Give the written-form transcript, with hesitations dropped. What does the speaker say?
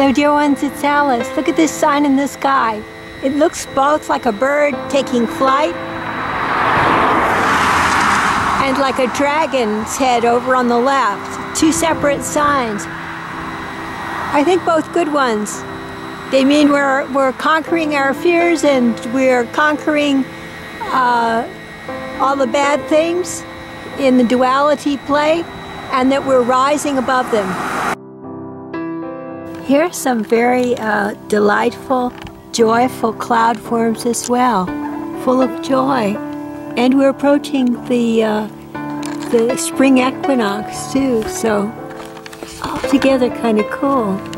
Hello, dear ones, it's Alice. Look at this sign in the sky. It looks both like a bird taking flight and like a dragon's head over on the left. Two separate signs. I think both good ones. They mean we're conquering our fears and we're conquering all the bad things in the duality play, and that we're rising above them. Here are some very delightful, joyful cloud forms as well, full of joy. And we're approaching the spring equinox too, so altogether kind of cool.